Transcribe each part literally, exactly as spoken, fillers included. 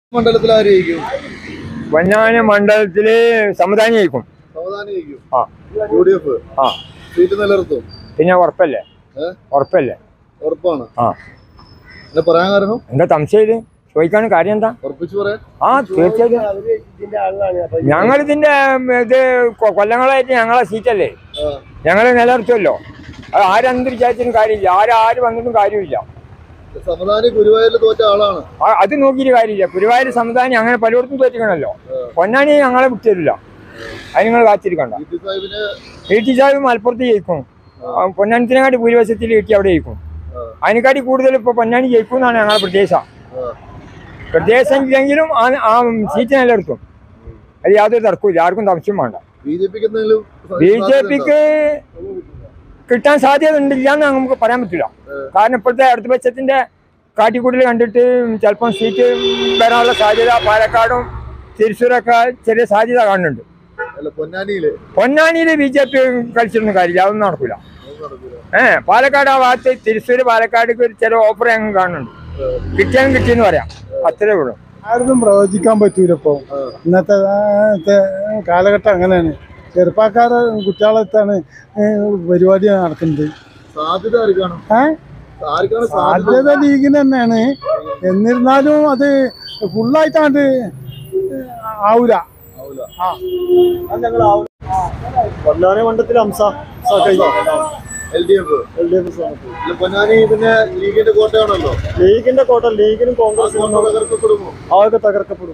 മണ്ഡലത്തിലായിരിക്കും പൊന്നാനി മണ്ഡലത്തില് സമുദാനിയായിരിക്കും. പിന്നെ ഉറപ്പല്ലേ ഉറപ്പല്ലേ ഉറപ്പാണ്. ആ പറയാൻ കാരണം എന്താ സംശയം ചോദിക്കാണ് കാര്യം എന്താ? ആ തീർച്ചയായിട്ടും ഞങ്ങളിതിന്റെ ഇത് കൊല്ലങ്ങളായിട്ട് ഞങ്ങളെ സീറ്റല്ലേ, ഞങ്ങള് നിലനിർത്തുമല്ലോ. അത് ആരെന്തിരിച്ചാലും കാര്യമില്ല, ആരാര് വന്നിട്ടും കാര്യമില്ല. ഗുരുവായൂരിൽ തോറ്റ ആളാണ്, അത് നോക്കിയിട്ട് കാര്യമില്ല. ഗുരുവായൂർ സമുദായം അങ്ങനെ പലയിടത്തും തോറ്റിക്കണല്ലോ. പൊന്നാനി ഞങ്ങളെ വിട്ടുതരില്ല, അത് നിങ്ങൾ കാത്തിരിക്കണ്ട. ഈട്ടി സാഹിബ് മലപ്പുറത്ത് ജയിക്കും, പൊന്നാനത്തിനെക്കാട്ടി ഭൂരിപക്ഷത്തിൽ ഈട്ടി അവിടെ ജയിക്കും. അതിനെക്കാട്ടി കൂടുതൽ ഇപ്പൊ പൊന്നാനി ജയിക്കും എന്നാണ് ഞങ്ങളുടെ പ്രത്യേക പ്രത്യേകം ഇല്ലെങ്കിലും ആ സീറ്റ് നിലനിർത്തും. അത് യാതൊരു തർക്കമില്ല, ആർക്കും സംശയം വേണ്ട. ബി ജെ പിക്ക് കിട്ടാൻ സാധ്യത ഉണ്ടില്ല എന്ന് നമുക്ക് പറയാൻ പറ്റില്ല. കാരണം ഇപ്പോഴത്തെ അടുത്ത പക്ഷത്തിന്റെ കാട്ടിക്കൂടൽ കണ്ടിട്ട് ചിലപ്പം സീറ്റ് വരാനുള്ള സാധ്യത പാലക്കാടും തൃശ്ശൂരൊക്കെ ചെറിയ സാധ്യത കാണുന്നുണ്ട്. പൊന്നാനിയില് ബി ജെ പി കളിച്ചിരുന്ന കാര്യമില്ല, അതൊന്നും നടക്കൂല. ഏഹ് പാലക്കാട് ആ ഭാഗത്ത് തൃശ്ശൂര് പാലക്കാട് ചില ഓഫർ ഞങ്ങൾ കാണുന്നുണ്ട്, കിട്ടിയാലും കിട്ടിയെന്ന് പറയാം, അത്രേ ഉള്ളൂ. ആർക്കും പ്രവചിക്കാൻ പറ്റൂല. ഇപ്പൊ ഇന്നത്തെ കാലഘട്ടം അങ്ങനെയാണ്. ചെറുപ്പക്കാരെ കുട്ടികളെത്താണ് പരിപാടി നടക്കുന്നത്. സാധ്യത ലീഗിന് തന്നെയാണ്. എന്നിരുന്നാലും അത് ഫുള്ളായിട്ടാണ്ട് ആവൂല. പൊന്നാനി മണ്ഡലത്തിൽ ഹംസ ലീഗിന്റെ കോട്ടയാണല്ലോ. ലീഗിന്റെ കോട്ട ലീഗിനും കോൺഗ്രസിനും അതൊക്കെ തകർക്കപ്പെടും.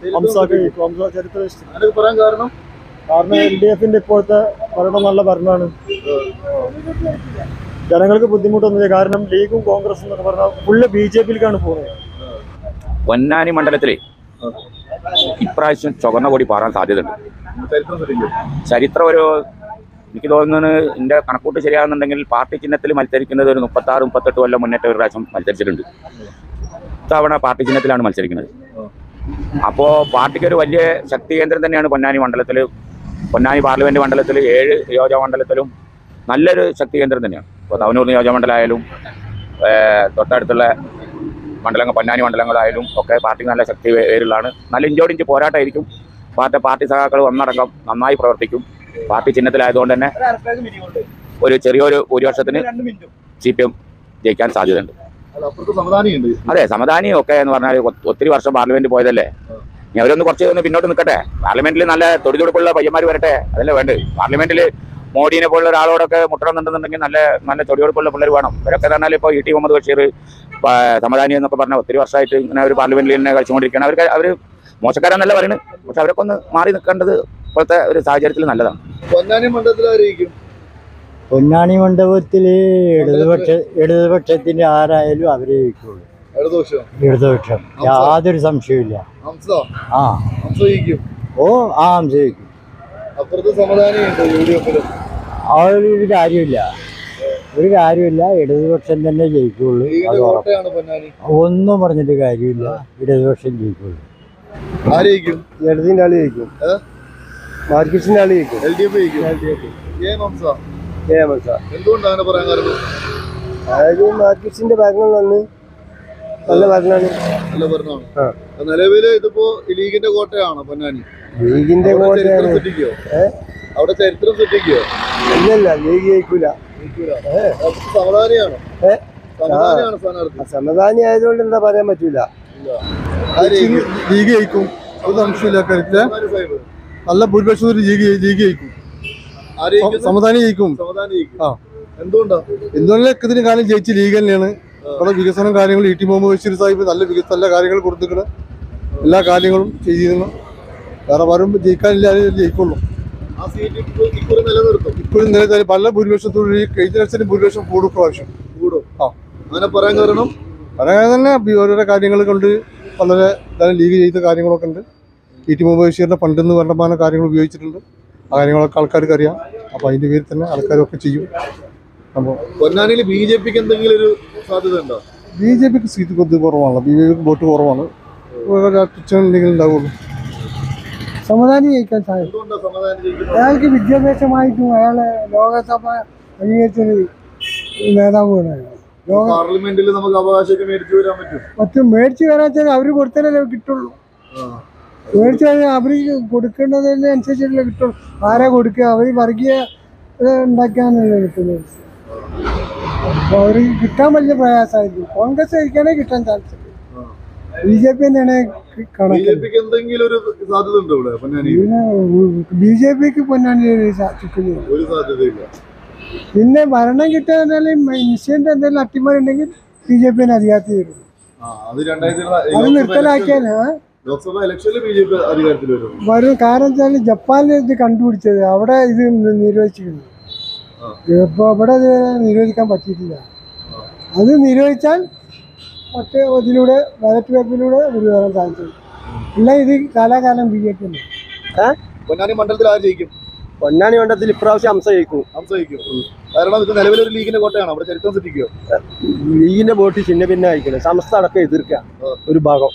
ചരിത്ര പറയാൻ കാരണം കാരണം എൽ ഡി എഫിന്റെ ഇപ്പോഴത്തെ ഭരണം നല്ല ഭരണമാണ്. ജനങ്ങൾക്ക് ബുദ്ധിമുട്ടൊന്നുമില്ല. കാരണം ലീഗും കോൺഗ്രസും എന്നൊക്കെ പറഞ്ഞാൽ ഫുള്ള് ബി ജെ പിയിലേക്കാണ് പോകുന്നത്. പൊന്നാനി മണ്ഡലത്തില് ഇപ്രാവശ്യം ചുവന്ന കൊടി പാറാൻ സാധ്യതയുണ്ട്. ചരിത്രം ഒരു എനിക്ക് തോന്നുന്നത്, എൻ്റെ കണക്കൂട്ട് ശരിയാകുന്നുണ്ടെങ്കിൽ പാർട്ടി ചിഹ്നത്തിൽ മത്സരിക്കുന്നത് ഒരു മുപ്പത്തി ആറ് മുപ്പത്തെട്ട് കൊല്ലം മുന്നേറ്റ ഒരു പ്രാവശ്യം മത്സരിച്ചിട്ടുണ്ട്. ഇത്തവണ പാർട്ടി ചിഹ്നത്തിലാണ് മത്സരിക്കുന്നത്. അപ്പോൾ പാർട്ടിക്ക് ഒരു വലിയ ശക്തി കേന്ദ്രം തന്നെയാണ് പൊന്നാനി മണ്ഡലത്തിൽ. പൊന്നാനി പാർലമെന്റ് മണ്ഡലത്തിൽ ഏഴ് നിയോജക മണ്ഡലത്തിലും നല്ലൊരു ശക്തി കേന്ദ്രം തന്നെയാണ്. ഇപ്പോൾ തവനൂർ നിയോജക മണ്ഡലമായാലും തൊട്ടടുത്തുള്ള മണ്ഡലങ്ങൾ പൊന്നാനി മണ്ഡലങ്ങളായാലും ഒക്കെ പാർട്ടിക്ക് നല്ല ശക്തി പേരിലാണ്. നല്ല ഇഞ്ചോടിഞ്ച് പോരാട്ടമായിരിക്കും. പാർട്ടി പാർട്ടി സഖാക്കൾ ഒന്നടങ്കം നന്നായി പ്രവർത്തിക്കും. പാർട്ടി ചിഹ്നത്തിലായതുകൊണ്ട് തന്നെ ഒരു ചെറിയൊരു ഭൂരിപക്ഷത്തിന് സി പി എം ജയിക്കാൻ സാധ്യതയുണ്ട്. അതെ, സമദാനിയും ഒക്കെ എന്ന് പറഞ്ഞാൽ ഒത്തിരി വർഷം പാർലമെന്റ് പോയതല്ലേ. ഇനി അവരൊന്ന് കുറച്ച് ഒന്ന് പിന്നോട്ട് നിൽക്കട്ടെ. പാർലമെന്റിൽ നല്ല തൊഴിലുറപ്പുള്ള പയ്യന്മാർ വരട്ടെ, അതല്ലേ വേണ്ടത്. പാർലമെന്റിൽ മോഡിനെ പോലുള്ള ഒരാളോടൊക്കെ മുട്ടണമെന്നുണ്ടെന്നുണ്ടെങ്കിൽ നല്ല നല്ല തൊഴിലുറപ്പുള്ള പിള്ളേർ വേണം. ഇവരൊക്കെ പറഞ്ഞാൽ ഇപ്പോൾ ഇ ടി മുഹമ്മദ് ബഷീർ സമദാനി എന്നൊക്കെ പറഞ്ഞാൽ ഒത്തിരി വർഷമായിട്ട് ഇങ്ങനെ ഒരു പാർലമെന്റിൽ തന്നെ കളിച്ചുകൊണ്ടിരിക്കുകയാണ്. അവർക്ക് അവർ മോശക്കാരാന്നല്ല പറയുന്നത്, പക്ഷെ അവരൊക്കെ ഒന്ന് മാറി നിൽക്കേണ്ടത് ഇപ്പോഴത്തെ ഒരു സാഹചര്യത്തിൽ നല്ലതാണ്. പൊന്നാനി മണ്ഡലത്തിലായിരിക്കും പൊന്നാനി മണ്ഡപത്തില് ഇടതുപക്ഷ ഇടതുപക്ഷത്തിന്റെ ആരായാലും അവരെ ജയിക്കുള്ളൂ. ഇടതുപക്ഷം യാതൊരു സംശയമില്ല. ആ ഓ ആ ഹംസ ജയിക്കും. ആ ഒരു കാര്യമില്ല, ഒരു കാര്യമില്ല. ഇടതുപക്ഷം തന്നെ ജയിക്കുള്ളൂ. ഒന്നും പറഞ്ഞിട്ട് കാര്യമില്ല, ഇടതുപക്ഷം ജയിക്കുള്ളൂ. ഇടതിന്റെ ആള് ജയിക്കും, മാർക്കിസ്റ്റിന്റെ ആള് ജയിക്കും. അതായത് മാർക്കിസ്റ്റിന്റെ ഭരണം വന്ന് നല്ല ഭരണമാണ്. നിലവില് ഇതിപ്പോ ലീഗിന്റെ കോട്ടയാണ് പൊന്നാനി. ലീഗിന്റെ കോട്ടയാണ്. അവിടെ ചരിത്രം സൃഷ്ടിക്കോ? ഇല്ലല്ല, ലീഗ് ജയിക്കൂല. സമദാനിയാണ് സമദാനി ആയതുകൊണ്ട് എന്താ പറയാൻ പറ്റൂല. ലീഗ് ജയിക്കും, ഒരു സംശയമില്ല. കാര്യത്തില് നല്ല ഭൂരിപക്ഷം ലീഗ് ലീഗ് ജയിക്കും. സമദാനി ജയിക്കും. ആ എന്തുകൊണ്ടാ? എന്തുകൊണ്ടൊക്കെ ഇതിന് കാലം ജയിച്ച ലീഗ് തന്നെയാണ്. അവിടെ വികസനം കാര്യങ്ങൾ ഇ ടി മുഹമ്മദ് ബഷീർ സാഹിബ് നല്ല വികസന നല്ല കാര്യങ്ങൾ കൊടുത്തിരിക്കണം. എല്ലാ കാര്യങ്ങളും ചെയ്യുന്നു. വേറെ പറയുമ്പോൾ ജയിക്കാനില്ല, ജയിക്കുള്ളൂ. ഇപ്പോഴും നിലനിർത്താൻ പല ഭൂരിപക്ഷത്തോട് കഴിഞ്ഞ ലക്ഷത്തിന് ഭൂരിപക്ഷം കൂടും പ്രാവശ്യം കൂടും. ആ അങ്ങനെ പറയാൻ കാരണം പറയാൻ തന്നെ ഓരോരോ കാര്യങ്ങൾ കൊണ്ട് വളരെ ലീഗ് ചെയ്ത കാര്യങ്ങളൊക്കെ ഉണ്ട്. ഇ ടി മുഹമ്മദ് ബഷീറിന്റെ ഫണ്ടെന്ന് കണ്ടമാനം കാര്യങ്ങൾ ഉപയോഗിച്ചിട്ടുണ്ട്. ആ കാര്യങ്ങളൊക്കെ ആൾക്കാർക്ക് അറിയാം. അപ്പോൾ അതിൻ്റെ പേരിൽ തന്നെ ആൾക്കാരൊക്കെ ചെയ്യും. അപ്പോൾ പൊന്നാനിയിൽ ബി ജെ പിക്ക് എന്തെങ്കിലും ഒരു സാധ്യത ഉണ്ടോ? ബി ജെ പിക്ക് സീറ്റ് കൊത്തി കുറവാണ്, ബി ജെ പിക്ക് വോട്ട് കുറവാണ്. എന്തെങ്കിലും ഉണ്ടാവുള്ളൂ. സമുദാനി ജയിക്കാൻ സാധിക്കും. അയാൾക്ക് വിദ്യാഭ്യാസമായിട്ടും അയാളെ ലോകസഭ അംഗീകരിച്ചൊരു നേതാവാണ്. പാർലമെന്റിൽ നമുക്ക് അവകാശമൊക്കെ മേടിച്ചു വരാൻ പറ്റും. മറ്റും മേടിച്ച് വരാൻ വെച്ചാൽ അവർ കൊടുത്താലേ കിട്ടുള്ളൂ. മേടിച്ച് കഴിഞ്ഞാൽ അവർ കൊടുക്കേണ്ടതിന് അനുസരിച്ചല്ലേ കിട്ടുള്ളൂ. ആരാ കൊടുക്കുക? അവർ വർഗീയ ഉണ്ടാക്കാനല്ലേ കിട്ടുന്നത്. അപ്പോൾ അവർ കിട്ടാൻ വലിയ പ്രയാസമായിരിക്കും. കോൺഗ്രസ് കഴിക്കാനേ കിട്ടാൻ ചാൻസ്. ബി ജെ പി തന്നെയാണ് കണക്ക്. എന്തെങ്കിലും ഒരു സാധ്യത ഉണ്ടോ ഇവിടെ? ബി ജെ പിക്ക് പൊന്നാനി ഒരു സാധ്യതയില്ല. പിന്നെ ഭരണം കിട്ടാൻ നിശ്ചയന്റെ എന്തെങ്കിലും അട്ടിമറി ഉണ്ടെങ്കിൽ ബി ജെ പി അധികാരത്തിൽ വരും. അത് നിർത്തലാക്കിയാൽ ലോക്സഭ ഇലക്ഷനിൽ ബി ജെ പി അധികാരത്തിൽ വരും വരും. കാരണം വെച്ചാൽ ജപ്പാനിൽ ഇത് കണ്ടുപിടിച്ചത് അവിടെ ഇത് നിരോധിച്ചിരുന്നു. ഇപ്പോൾ ഇവിടെ ഇത് നിരോധിക്കാൻ പറ്റിയിട്ടില്ല. അത് നിരോധിച്ചാൽ മറ്റേ ഇതിലൂടെ ബാലറ്റ് പേപ്പറിലൂടെ ഒരു വരാൻ സാധിച്ചത്. ഇല്ല ഇത് കാലാകാലം ബി ജെ പി തന്നെ. പൊന്നാനി മണ്ഡലത്തിൽ ആര് ജയിക്കും? പൊന്നാനി മണ്ഡലത്തിൽ ഇപ്രാവശ്യം ഹംസ ജയിക്കും. ഹംസ ജയിക്കും. കാരണം ഇത് നിലവിലൊരു ലീഗിന്റെ കോട്ടയാണ്. അവിടെ ചരിത്രം സൃഷ്ടിക്കുക. ലീഗിന്റെ വോട്ട് ചിന്ന പിന്നെ അയക്കുന്നത് സംസ്ഥ അടക്കം എതിർക്കുക ഒരു ഭാഗം.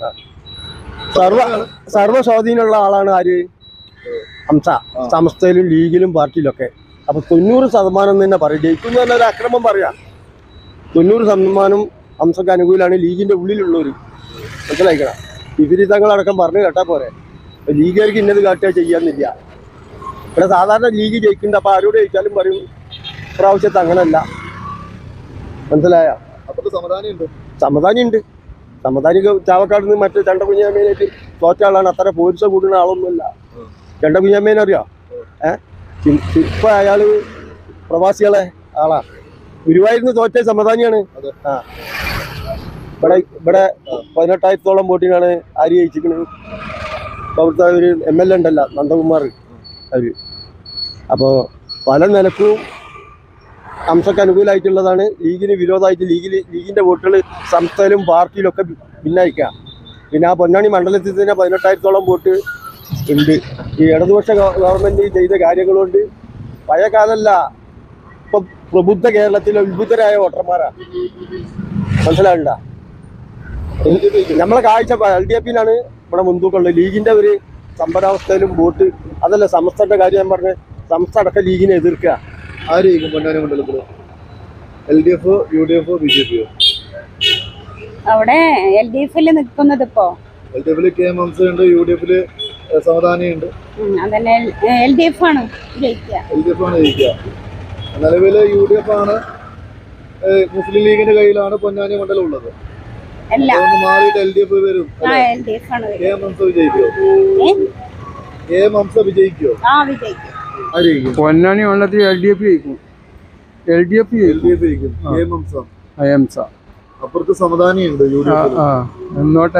സർവ സർവ സ്വാധീനമുള്ള ആളാണ് ആര്? ഹംസ. സംസ്ഥയിലും ലീഗിലും പാർട്ടിയിലൊക്കെ. അപ്പൊ തൊണ്ണൂറ് ശതമാനം തന്നെ പറയും. ജയിക്കും എന്ന് പറഞ്ഞാൽ ഒരു അക്രമം പറയാം. തൊണ്ണൂറ് ശതമാനം ഹംസക്ക് അനുകൂലമാണ് ലീഗിന്റെ ഉള്ളിലുള്ളവർ. മനസ്സിലാക്കണം. വിപരീതങ്ങളടക്കം പറഞ്ഞു കേട്ടാൽ പോരെ. ലീഗുകാർക്ക് ഇന്നത് കാട്ടുക ചെയ്യാന്നില്ല. ഇവിടെ സാധാരണ ലീഗ് ജയിക്കുന്നുണ്ട്. അപ്പൊ ആരോട് ജയിച്ചാലും പറയും പ്രാവശ്യത്ത് അങ്ങനല്ല. മനസ്സിലായ? അപ്പൊ സമാധാനം ഉണ്ട്. സമാധാനം ഉണ്ട്. സമാധാനി ചാവക്കാട് നിന്ന് മറ്റേ ചണ്ട കുഞ്ഞാമ്മേനായിട്ട് തോറ്റ ആളാണ്. അത്ര പോരിസ കൂടുന്ന ആളൊന്നുമല്ല. ചണ്ട കുഞ്ഞാമ്മേനെ അറിയാം. ഏഹ് ഇപ്പൊ അയാള് പ്രവാസികളെ ആളാ. ഗുരുവായൂരിന്ന് തോറ്റ സമാധാനിയാണ്. ആ ഇവിടെ ഇവിടെ പതിനെട്ടായിരത്തോളം വോട്ടിനാണ് ആര് ജയിച്ചിരിക്കുന്നത്. അവിടുത്തെ ഒരു എം എൽ എ ഉണ്ടല്ല, നന്ദകുമാർ അവര്. അപ്പോൾ പല നിലക്കും ഹംസക്ക് അനുകൂലമായിട്ടുള്ളതാണ്. ലീഗിന് വിരോധമായിട്ട് ലീഗിൽ ലീഗിൻ്റെ വോട്ടുകൾ സംസ്ഥയിലും പാർട്ടിയിലൊക്കെ ഭിന്നയിക്കുക. പിന്നെ ആ പൊന്നാനി മണ്ഡലത്തിൽ തന്നെ പതിനെട്ടായിരത്തോളം വോട്ട് ഉണ്ട്. ഈ ഇടതുപക്ഷ ഗവൺമെൻറ് ചെയ്ത കാര്യങ്ങളുണ്ട്. പഴയ കാലമല്ല, ഇപ്പം പ്രബുദ്ധ കേരളത്തിലെ വിബുദ്ധരായ വോട്ടർമാരാണ്. മനസ്സിലാകണ്ട? നമ്മളെ കാഴ്ച എൽ ഡി എഫിനാണ് ഇവിടെ മുൻതൂക്കമുള്ളത്. ലീഗിൻ്റെ ഒരു സമ്പരാവസ്ഥയിലും വോട്ട് അതല്ല. സംസ്ഥയുടെ കാര്യം ഞാൻ പറഞ്ഞത്, സംസ്ഥ അടക്കം ലീഗിനെ എതിർക്കുക. ആര് ജയിക്കും പൊന്നാനി മണ്ഡലത്തിൽ? L D F, U D F, B J പിയോ? അവിടെ എൽ ഡി എഫിൽ നിൽക്കുന്നത് ഇപ്പോ എൽ ഡി എഫില് കെ എം ഹംസയുണ്ട്, യു ഡി എഫില് സമാധാനിയുണ്ട്. അതന്നെ എൽ ഡി എഫ് ആണ് ജയിക്കുക. എൽ ഡി എഫ് ആണ് ജയിക്കുക. നിലവില് യു ഡി എഫ് ആണ്. മുസ്ലിം ലീഗിന്റെ കയ്യിലാണ് പൊന്നാനി മണ്ഡലം ഉള്ളത്. മാറിയിട്ട് എൽ ഡി എഫ് വരും. കെ എം ഹംസ വിജയിക്കോ? കെ എം ഹംസ വിജയിക്കോ? പൊന്നാനി മണ്ഡലത്തിൽ എൽ ഡി എഫ് ജയിക്കും. L D F L D F ജയിക്കും. K M Hamsa. ഹംസ. അപ്പുറത്ത് സമാധാനിയുണ്ട് യു ഡി എഫ്. എന്നോട്ടെ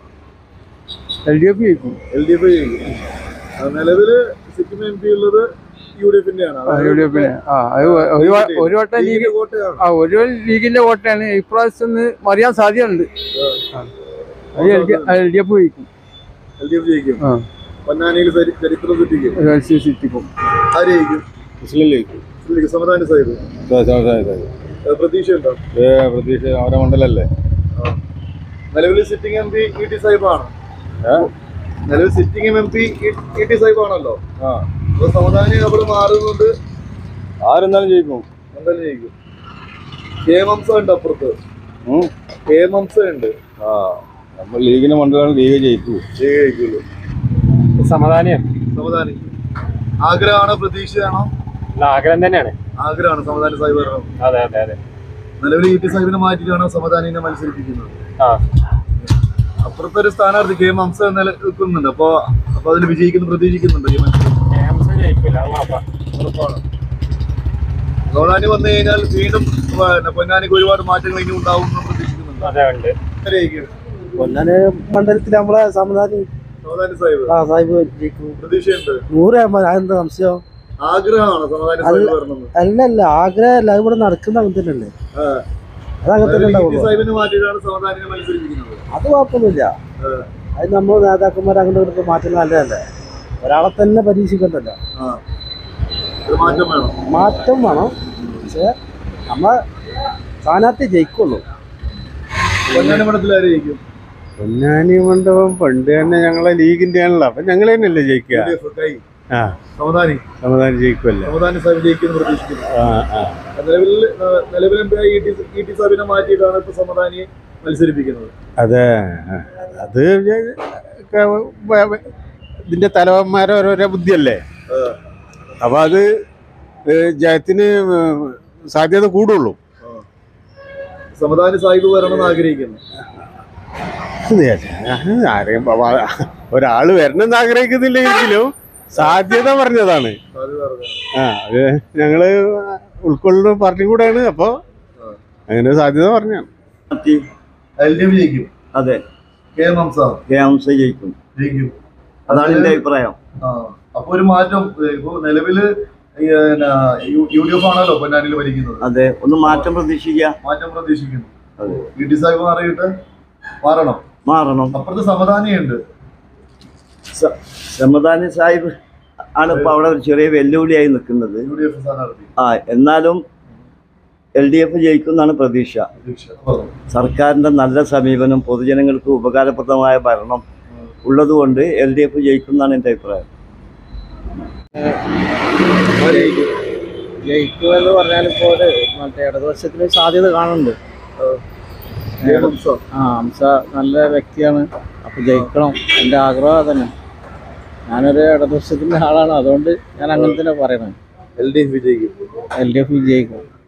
എൽ ഡി എഫ് ജയിക്കും. എൽ ഡി എഫ് ജയിക്കും. നിലവില് സിക്കിം എം പി ഉള്ളത് യു ഡി എഫിന്റെ ആണ്. യു ഡി എഫിന് ഒരു വട്ടം ലീഗ് ആ ഒരു ലീഗിന്റെ വോട്ടാണ്. ഇപ്രാവശ്യം മറിയാൻ സാധ്യതയുണ്ട്. എൽ ഡി എഫ് ജയിക്കും. എൽ ഡി എഫ് ജയിക്കും. പൊന്നാനിയിൽ ചരിത്രം സൃഷ്ടിക്കും. ആര് ജയിക്കും? മുസ്ലിം ലീഗ്. സമാധാന സാഹിബ് പ്രതീക്ഷയുണ്ടോ? പ്രതീക്ഷ അവരുടെ മണ്ഡലല്ലേ. നിലവിൽ sitting M P E T സാഹിബാണ്. നിലവിൽ sitting M P E T സാഹിബാണല്ലോ. അപ്പൊ സമാധാനി അവിടെ മാറുന്നുണ്ട്. ആരെന്തായാലും ജയിക്കും. എന്തായാലും ജയിക്കും. കെ എം ഹംസ ഉണ്ട് അപ്പുറത്ത്. കെ എം ഹംസ ഉണ്ട്. ആ നമ്മൾ ലീഗിന്റെ മണ്ഡലമാണ്. ലീഗ് ജയിക്കൂ. ലീഗ് ജയിക്കുള്ളൂ. സമാധാനിയാണ്. സമാധാനി ആഗ്രഹമാണോ പ്രതീക്ഷയാണോ? ആഗ്രഹം തന്നെയാണ്. ആഗ്രഹമാണ് സമാധാന സാഹിബ്. അതെ അതെ അതെ. നിലവിൽ ഇ ടി സാഹിബിനെ മാറ്റിയിട്ടാണോ സമാധാനിനെ മത്സരിപ്പിക്കുന്നത്? അപ്പുറത്തെ ഒരു സ്ഥാനാർത്ഥി കെ എം ഹംസ നിൽക്കുന്നുണ്ട്. അപ്പൊ അപ്പൊ അതിൽ വിജയിക്കുന്നു പ്രതീക്ഷിക്കുന്നുണ്ട് ഈ മത്സരം. സമാധാനി വന്നു കഴിഞ്ഞാൽ വീണ്ടും പൊന്നാനിക്ക് ഒരുപാട് മാറ്റങ്ങൾ ഇനി ഉണ്ടാവും എന്ന് പ്രതീക്ഷിക്കുന്നുണ്ട്. പൊന്നാനി മണ്ഡലത്തിൽ നമ്മളെ സമാധാനി സമാധാനി സാഹിബ് സാഹിബ് പ്രതീക്ഷയുണ്ട്. നൂറ് എന്താ സംശയം? ആഗ്രഹമാണോ സമാധാനി സാഹിബ് വരണം? അല്ലല്ല, ആഗ്രഹമല്ല. അത് ഇവിടെ നടക്കുന്ന അങ്ങനെ തന്നെയല്ലേ. സാഹിബിനെ മാറ്റിയിട്ടാണ് സമാധാനിനെ മത്സരിപ്പിക്കുന്നത്. അത് കുഴപ്പമൊന്നുമില്ല. അത് നമ്മൾ നേതാക്കന്മാർ അങ്ങോട്ട് മാറ്റുന്ന നല്ലതല്ലേ. ഒരാളെ തന്നെ പരീക്ഷിക്കണ്ടല്ലോ. മാറ്റം വേണം. മാറ്റം വേണം. പക്ഷെ നമ്മളെ സ്ഥാനാർത്ഥി ജയിക്കുള്ളൂ. പൊന്നാനി മണ്ഡലത്തിൽ ആര് ജയിക്കും? പൊന്നാനി മണ്ഡലം പണ്ട് തന്നെ ഞങ്ങളെ ലീഗിന്റെ ആണല്ലോ. അപ്പൊ ഞങ്ങൾ തന്നെയല്ലേ ജയിക്കുക. ആ സമദാനി സമാധാനം ജയിക്കുമല്ലേ സമദാനി സാഹിബ് ജയിക്കുമെന്ന് പ്രതീക്ഷിക്കുന്നു. ആ ആ നിലവിൽ നിലവിൽ എം പി ആയി ഇ ടി സാഹിബിനെ മാറ്റിയിട്ടാണ് ഇപ്പൊ സമദാനിയെ മത്സരിപ്പിക്കുന്നത്. അതെ അത് ഇതിന്റെ തലവന്മാരെ ഓരോരോ ബുദ്ധിയല്ലേ, അപ്പൊ അത് ജയത്തിന് സാധ്യത കൂടുള്ളൂ. സമദാനി സാഹിബ് വരണമെന്ന് ആഗ്രഹിക്കുന്നു. ആരെയും ഒരാള് വരണമെന്ന് ആഗ്രഹിക്കുന്നില്ലെങ്കിലും സാധ്യത പറഞ്ഞതാണ്. ആ അത് ഞങ്ങള് ഉൾക്കൊള്ളുന്ന പാർട്ടി കൂടെയാണ്, അപ്പൊ അങ്ങനെ സാധ്യത പറഞ്ഞാണ്. എൽ ഡി എഫ് ജയിക്കും. അതെ, K M Hamsa K Hamsa ജയിക്കും ജയിക്കും അതാണ് എന്റെ അഭിപ്രായം. അപ്പൊ ഒരു മാറ്റം ഇപ്പൊ നിലവില് യു ഡി എഫ് ആണല്ലോ പൊന്നാനിയിൽ ഭരിക്കുന്നത്. അതെ, ഒന്ന് മാറ്റം പ്രതീക്ഷിക്കുക. മാറ്റം പ്രതീക്ഷിക്കുന്നു. ഇ ടി സാഹിബ് മാറിയിട്ട് മാറണം മാറണം അപ്പുറത്ത് സമദാനിയുണ്ട്. സമദാനി സാഹിബ് ആണ് ഇപ്പൊ അവിടെ ഒരു ചെറിയ വെല്ലുവിളിയായി നിൽക്കുന്നത്. യു ഡി എഫ് സ്ഥാനാർത്ഥി. ആ എന്നാലും എൽ ഡി എഫ് ജയിക്കുമെന്നാണ് പ്രതീക്ഷ. സർക്കാരിന്റെ നല്ല സമീപനം, പൊതുജനങ്ങൾക്ക് ഉപകാരപ്രദമായ ഭരണം ഉള്ളതുകൊണ്ട് എൽ ഡി എഫ് ജയിക്കുമെന്നാണ് എൻ്റെ അഭിപ്രായം. ജയിക്കുമെന്ന് പറഞ്ഞാൽ ഇപ്പോൾ മറ്റേ ഇടതുപക്ഷത്തിന് സാധ്യത കാണുന്നുണ്ട്. ആ ഹംസ നല്ല വ്യക്തിയാണ്, അപ്പോൾ ജയിക്കണം. എൻ്റെ ആഗ്രഹം തന്നെ. ഞാനൊരു ഇടതുപക്ഷത്തിൻ്റെ ആളാണ്, അതുകൊണ്ട് ഞാൻ അങ്ങനെ തന്നെ പറയണം. എൽ ഡി എഫ് വിജയിക്കും. എൽ ഡി എഫ് വിജയിക്കും.